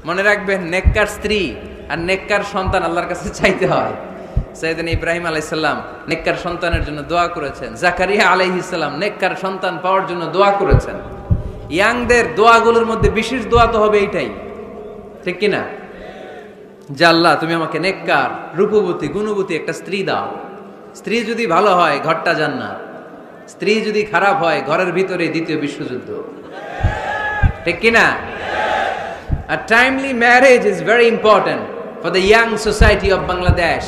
মনে রাখবেন, নেককার স্ত্রী আর নেককার সন্তান আল্লাহর কাছে চাইতে হয়। সাইয়েদনা ইব্রাহিম আলাইহিস সালাম নেককার সন্তানের জন্য দোয়া করেছেন, জাকারিয়া আলাইহিস সালাম নেককার সন্তান পাওয়ার জন্য দোয়া করেছেন। ইয়াংদের দোয়াগুলোর মধ্যে বিশেষ দোয়া তো হবে এইটাই, ঠিক কি না? যে আল্লাহ তুমি আমাকে নেককার, রূপবতী, গুণবতী একটা স্ত্রী দাও। স্ত্রী যদি ভালো হয় ঘরটা জান্নাত, স্ত্রী যদি খারাপ হয় ঘরের ভিতরে দ্বিতীয় বিশ্বযুদ্ধ, ঠিক কি না? A timely marriage is very important for the young society of Bangladesh.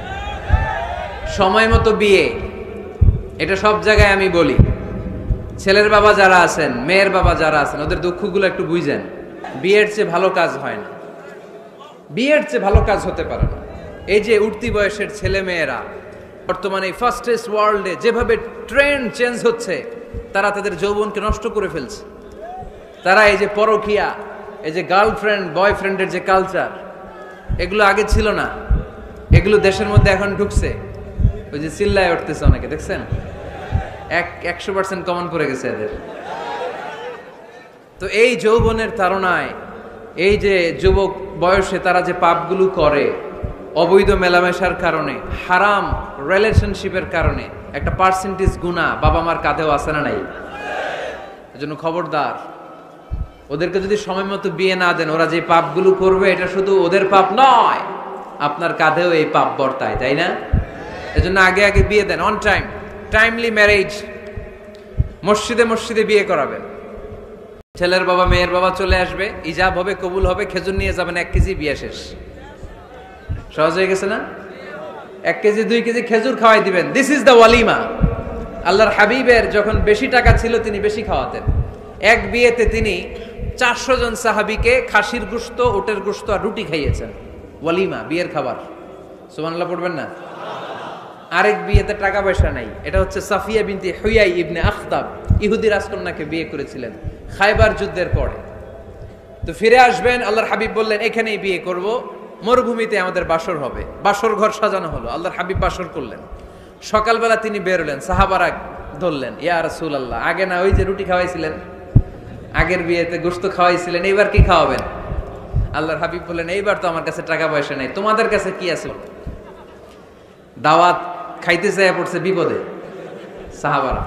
সময় মতো বিয়ে, এটা সব জায়গায় আমি বলি। ছেলের বাবা যারা আছেন, মেয়ের বাবা যারা আছেন, ওদের দুঃখগুলো একটু বুঝেন। বিয়ের চেয়ে ভালো কাজ হয় না, বিয়ের চেয়ে ভালো কাজ হতে পারে না। এই যে উঠতি বয়সের ছেলে মেয়েরা বর্তমানে ফাস্টেস্ট ওয়ার্ল্ডে যেভাবে ট্রেন্ড চেঞ্জ হচ্ছে, তারা তাদের যৌবনকে নষ্ট করে ফেলছে। তারা এই যে পরকীয়া, এই যে গার্লফ্রেন্ড বয়ফ্রেন্ডের যে কালচার, এগুলো আগে ছিল না, এগুলো দেশের মধ্যে এখন ঢুকছে। ওই যে চিল্লায় উঠতেছে অনেকে, দেখছেন? 100% কমন পড়ে গেছে এদের। তো এই যৌবনের তাড়নায়, এই যে যুবক বয়সে তারা যে পাপগুলো করে, অবৈধ মেলামেশার কারণে, হারাম রিলেশনশিপের কারণে একটা পার্সেন্টেজ গুনাহ বাবা মার কাঁধেও আছে না নাই? এজন্য খবরদার, ওদেরকে যদি সময় মতো বিয়ে না দেন, ওরা যে পাপগুলো করবে এটা শুধু ওদের পাপ নয়, আপনার কাঁধেও এই পাপ বর্তায়, তাই না? এজন্য আগে আগে বিয়ে দেন, অন টাইম, টাইমলি ম্যারেজ। মসজিদে মসজিদে বিয়ে করাবেন। ছেলের বাবা মেয়ের বাবা চলে আসবে, ইজাব হবে, কবুল হবে, খেজুর নিয়ে যাবেন, 1 কেজি, বিয়ে শেষ। সহজ হয়ে গেছে না? 1 কেজি 2 কেজি খেজুর খাওয়াই দিবেন। দিস ইজ দ্য ওয়ালিমা। আল্লাহর হাবিবের যখন বেশি টাকা ছিল তিনি বেশি খাওয়াতেন। এক বিয়েতে তিনি 400 জন সাহাবীকে খাসির গোশত, উটের গোশত আর রুটি খাইয়েছেন। ওয়ালিমা, বিয়ের খাবার। সুবহানাল্লাহ পড়বেন না? আরেক বিয়েতে টাকা পয়সা নাই। এটা হচ্ছে সাফিয়া বিনতে হুয়াই ইবনে আখতাব, ইহুদি রাজকন্যাকে বিয়ে করেছিলেন খায়বার যুদ্ধের পরে। তো ফিরে আসবেন, আল্লাহর হাবিব বললেন এখানেই বিয়ে করব, মরুভূমিতে আমাদের বাসর হবে। বাসর ঘর সাজানো হলো, আল্লাহর হাবিব বাসর করলেন। সকালবেলা তিনি বেরোলেন, সাহাবারা ধরলেন, ইয়া রাসূলুল্লাহ, আগে না ওই যে রুটি খাওয়াইছিলেন, আগের বিয়েতে গোশত খাওয়াইছিলেন, এইবার কি খাওয়াবেন? আল্লাহর হাবিব বললেন, এইবার তো আমার কাছে টাকা পয়সা নেই, তোমাদের কাছে কি আছে? দাওয়াত খাইতে চাইয়া পড়ছে বিপদে সাহাবারা।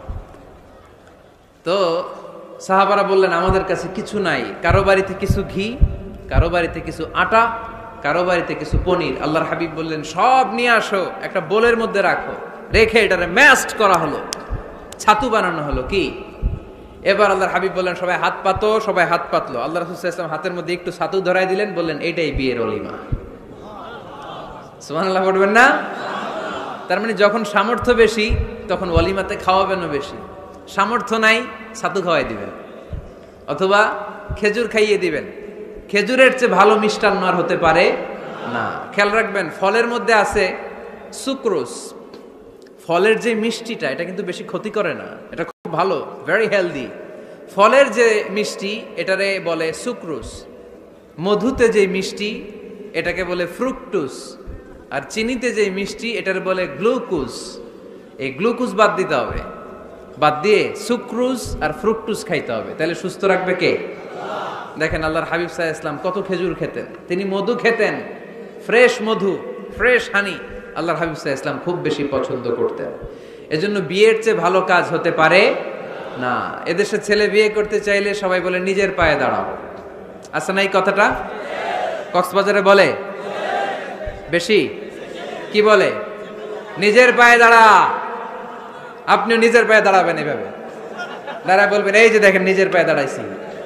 তো সাহাবারা বললেন, আমাদের কাছে কিছু নাই, কারো বাড়িতে কিছু ঘি, কারো বাড়িতে কিছু আটা, কারো বাড়িতে কিছু পনির। আল্লাহর হাবিব বললেন, সব নিয়ে আসো, একটা বোলের মধ্যে রাখো। রেখে এটারে ম্যাশড করা হলো, ছাতু বানানো হলো। কি এবার আল্লাহর হাবিব বললেন, সবাই হাত পাতো। সবাই হাত পাতলো। আল্লাহ রাসূল সাল্লাল্লাহু আলাইহি ওয়াসাল্লাম হাতের মধ্যে একটু ছাতু ধরাই দিলেন, বললেন, এইটাই বিয়ের ওলিমা। সুবহানাল্লাহ পড়বেন না? তার মানে যখন সামর্থ্য বেশি তখন ওয়ালিমাতে খাওয়াবেনও বেশি। সামর্থ্য নাই, ছাতু খাওয়াই দিবেন অথবা খেজুর খাইয়ে দিবেন। খেজুরের চেয়ে ভালো মিষ্টান্ন আর হতে পারে না। খেয়াল রাখবেন, ফলের মধ্যে আছে সুক্রোজ। ফলের যে মিষ্টিটা, এটা কিন্তু বেশি ক্ষতি করে না, এটা খুব ভালো, ভেরি হেলদি। ফলের যে মিষ্টি, এটারে বলে সুক্রোজ। মধুতে যে মিষ্টি, এটাকে বলে ফ্রুকটুস। আর চিনিতে যে মিষ্টি, এটার বলে গ্লুকোজ। এই গ্লুকোজ বাদ দিতে হবে, বাদ দিয়ে সুক্রোজ আর ফ্রুকটুস খাইতে হবে। তাহলে সুস্থ রাখবে কে? দেখেন আল্লাহর হাবিব সাল্লাল্লাহু আলাইহি ওয়াসাল্লাম কত খেজুর খেতেন, তিনি মধু খেতেন, ফ্রেশ মধু, ফ্রেশ হানি। আল্লাহর হাবিব সাল্লাল্লাহু আলাইহি ওয়াসাল্লাম খুব বেশি পছন্দ করতেন। এজন্য বিয়ের চেয়ে ভালো কাজ হতে পারে না। এদেশে ছেলে বিয়ে করতে চাইলে সবাই বলে নিজের পায়ে দাঁড়াও। আছে না এই কথাটা? কক্সবাজারে বলে বেশি, কি বলে? নিজের পায়ে দাঁড়া। আপনিও নিজের পায়ে দাঁড়াবেন, এভাবে দাঁড়ায় বলবেন, এই যে দেখেন নিজের পায়ে দাঁড়াইছি।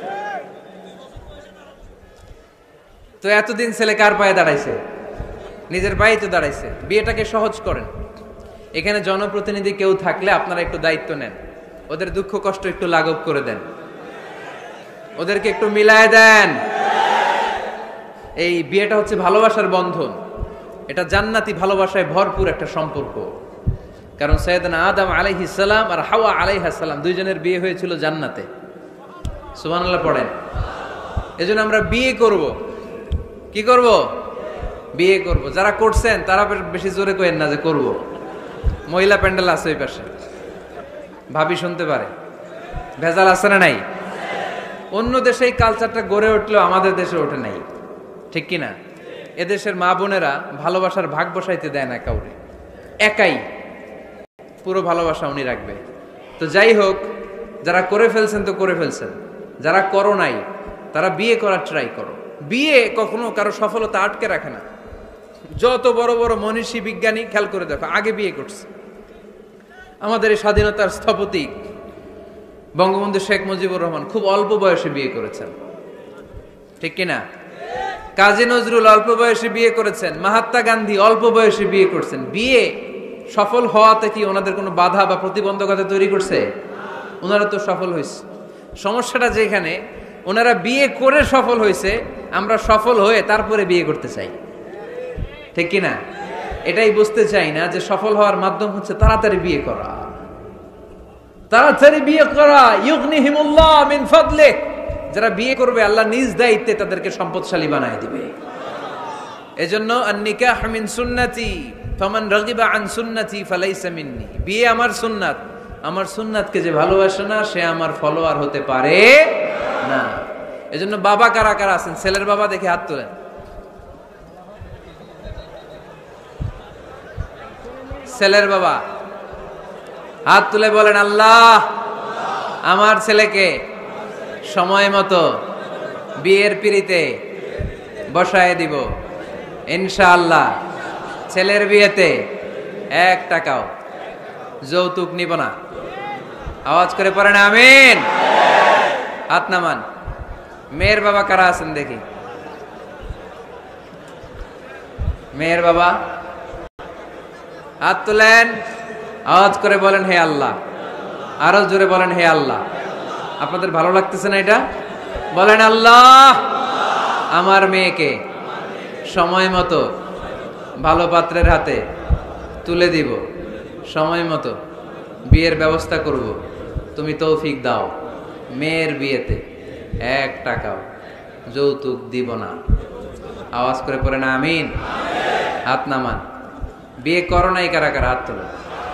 তো এতদিন ছেলে কার পায়ে দাঁড়াইছে? নিজের পায়েই তো দাঁড়াইছে। বিয়েটাকে সহজ করেন। এখানে জনপ্রতিনিধি কেউ থাকলে আপনারা একটু দায়িত্ব নেন, ওদের দুঃখ কষ্ট একটু লাঘব করে দেন, ওদেরকে একটু মিলায় দেন। এই বিয়েটা হচ্ছে ভালোবাসার বন্ধন, এটা জান্নাতি ভালোবাসায় ভরপুর একটা সম্পর্ক। কারণ সাইয়েদনা আদম আলাইহিস সালাম আর হাওয়া আলাইহিস সালাম দুইজনের বিয়ে হয়েছিল জান্নাতে। সুবহানাল্লাহ পড়েন। এজন্য আমরা বিয়ে করব। কি করব? বিয়ে করব। যারা করছেন তারা বেশি জোরে কইেন না যে করব। মহিলা প্যান্ডেল আছে ওই পাশে, ভাবি শুনতে পারে। ভেজাল আছে না নাই? অন্য দেশে এই কালচারটা গড়ে উঠলেও আমাদের দেশে ওঠে নাই, ঠিক কিনা? এদেশের মা বোনেরা ভালোবাসার ভাগ বসাইতে দেয় না কাউরে, একাই পুরো ভালোবাসা উনি রাখবে। তো যাই হোক, যারা করে ফেলছেন তো করে ফেলছেন, যারা করো নাই তারা বিয়ে করার ট্রাই করো। বিয়ে কখনো কারো সফলতা আটকে রাখে না। যত বড় বড় মনীষী বিজ্ঞানী খেয়াল করে দেখো, আগে বিয়ে করছে। আমাদের এই স্বাধীনতার স্থপতি বঙ্গবন্ধু শেখ মুজিবুর রহমান খুব অল্প বয়সে বিয়ে করেছেন, ঠিক কিনা? কাজী নজরুল অল্প বয়সে বিয়ে করেছেন, মহাত্মা গান্ধী অল্প বয়সে বিয়ে করছেন। বিয়ে সফল হওয়াতে কি ওনাদের কোনো বাধা বা প্রতিবন্ধকতা তৈরি করছে? ওনারা তো সফল হয়েছে। সমস্যাটা যেখানে ওনারা বিয়ে করে সফল হয়েছে, আমরা সফল হয়ে তারপরে বিয়ে করতে চাই, ঠিক কিনা? এটাই বুঝতে চাই না যে সফল হওয়ার মাধ্যম হচ্ছে তাড়াতাড়ি বিয়ে করা। তাড়াতাড়ি বিয়ে করা, ইউগনিহিমুল্লাহ মিন ফাদলিহ। যারা বিয়ে করবে আল্লাহ নিজ দায়িত্বে তাদেরকে সম্পদশালী বানায় দিবে। এজন্য আন-নিকাহ মিন সুন্নতি ফামান রাগিবা আন সুন্নতি ফালাইসা মিন্নি। বিয়ে আমার সুন্নাত, আমার সুন্নাতকে যে ভালোবাসে না সে আমার ফলোয়ার হতে পারে না। এজন্য বাবা কারা কারা আছেন, ছেলের বাবা দেখে হাত তোলেন। ছেলের বাবা হাত তুলে বলেন, আল্লাহ আমার ছেলেকে সময় মতো বিয়ের পিঁড়িতে বসায় দিব ইনশাআল্লাহ। ছেলের বিয়েতে 1 টাকাও যৌতুক নিব না। আওয়াজ করে পড়েন আমিন। হাত নামান। মেয়ের বাবা কারা আছেন দেখি? মেয়ের বাবা হাত তুলেন, আওয়াজ করে বলেন হে আল্লাহ। আরো জোরে বলেন হে আল্লাহ। আপনাদের ভালো লাগতেছে না এটা? বলেন আল্লাহ আমার মেয়েকে সময় মতো ভালো পাত্রের হাতে তুলে দিব, সময় মতো বিয়ের ব্যবস্থা করব, তুমি তৌফিক দাও। মেয়ের বিয়েতে 1 টাকাও যৌতুক দিব না। আওয়াজ করে পড়েন আমিন। হাত নামান। বিয়ে করো নাই কারা কারা? হাত তোলো।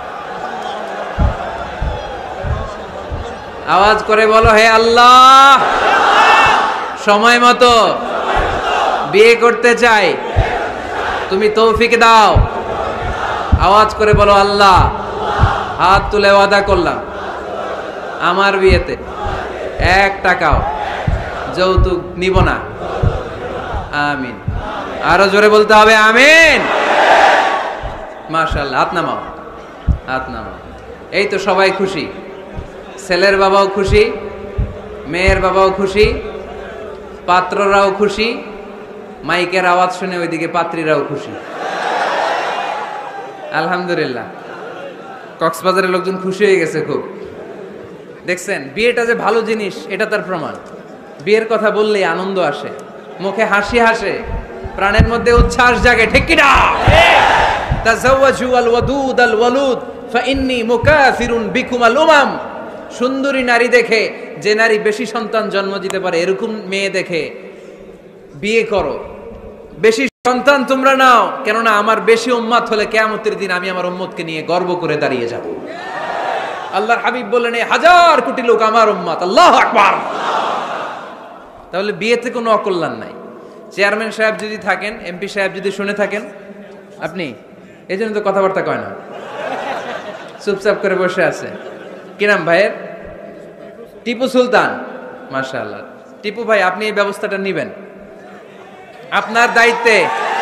আওয়াজ করে বলো হে আল্লাহ সময় মতো বিয়ে করতে চাই, তুমি তৌফিক দাও। আওয়াজ করে বলো আল্লাহ হাত তুলে ওয়াদা করলাম আমার বিয়েতে 1 টাকাও যৌতুক নিব না। আমিন। আরো জোরে বলতে হবে আমিন। মাশাআল্লাহ। হাত নামাও, হাত নামাও। এই তো সবাই খুশি, ছেলের বাবাও খুশি, মেয়ের বাবাও খুশি, পাত্ররাও খুশি, মাইকের আওয়াজ শুনে ওইদিকে পাত্রীরাও খুশি। আলহামদুলিল্লাহ। কক্সবাজারের লোকজন খুশি হয়ে গেছে খুব। দেখছেন বিয়েটা যে ভালো জিনিস এটা তার প্রমাণ। বিয়ের কথা বললেই আনন্দ আসে, মুখে হাসি হাসে, প্রাণের মধ্যে উচ্ছ্বাস জাগে, ঠিক কি না? তাযাওয়াজু আল ওয়াদুদ আল ওয়ালুদ ফাইন্নী মুকাসিরুন বিকুম আল উমাম। সুন্দরী নারী দেখে, যে নারী বেশি সন্তান জন্ম দিতে পারে এরকম মেয়ে দেখে বিয়ে করো। বেশি সন্তান তোমরা নাও, কেননা আমার বেশি উম্মত হলে কিয়ামতের দিন আমি আমার উম্মতকে নিয়ে গর্ব করে দাঁড়িয়ে যাব। আল্লাহর হাবিব বললেন 1000 কোটি লোক আমার উম্মত। আল্লাহু আকবার। তাহলে বিয়েতে কোনো অকল্যাণ নাই। চেয়ারম্যান সাহেব যদি থাকেন, এমপি সাহেব যদি শুনে থাকেন, আপনি এই জন্য তো কথাবার্তা কয় না, চুপচাপ করে বসে আছে। কি নাম ভাইয়ের? টিপু সুলতান। মাশাআল্লাহ। টিপু ভাই আপনি এই ব্যবস্থাটা নিবেন, আপনার দায়িত্বে।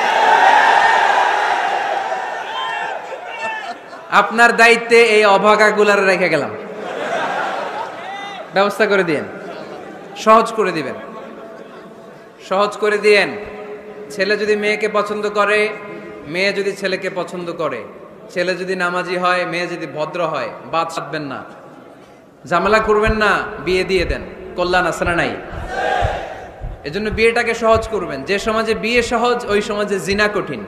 আপনার দায়িত্বে এই অভাগাগুলার রেখে গেলাম, ব্যবস্থা করে দিয়েন, সহজ করে দিবেন, সহজ করে দিয়েন। ছেলে যদি মেয়েকে পছন্দ করে, মেয়ে যদি ছেলেকে পছন্দ করে, ছেলে যদি নামাজি হয়, মেয়ে যদি ভদ্র হয়, বাদ সাধবেন না, ঝামেলা করবেন না, বিয়ে দিয়ে দেন। কল্যাণ আছে না নাই? এজন্য বিয়েটাকে সহজ করবেন। যে সমাজে বিয়ে সহজ ওই সমাজে জিনা কঠিন,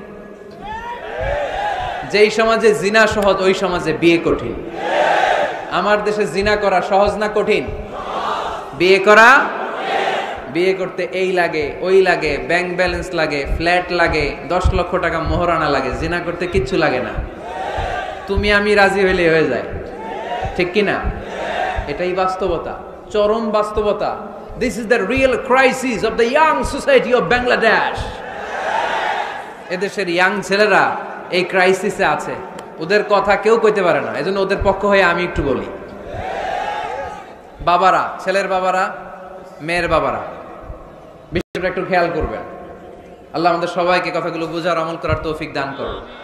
যেই সমাজে জিনা সহজ ওই সমাজে বিয়ে কঠিন। আমার দেশে জিনা করা সহজ না কঠিন? বিয়ে করা, বিয়ে করতে এই লাগে ওই লাগে, ব্যাংক ব্যালেন্স লাগে, ফ্ল্যাট লাগে, 10 লক্ষ টাকা মোহরানা লাগে। জিনা করতে কিচ্ছু লাগে না, তুমি আমি রাজি হইলে হয়ে যায়, ঠিক কি না? এটাই বাস্তবতা, চরম বাস্তবতা। This is the real crisis of the young society of Bangladesh. এদেশের ইয়াং ছেলেরা এই ক্রাইসিসে আছে, ওদের কথা কেউ কইতে পারে না, এজন্য ওদের পক্ষ হয়ে আমি একটু বলি। বাবারা, ছেলের বাবারা, মেয়ের বাবারা, বিষয়টা একটু খেয়াল করবেন। আল্লাহ আমাদের সবাইকে কথাগুলো বোঝার, আমল করার তৌফিক দান করুন।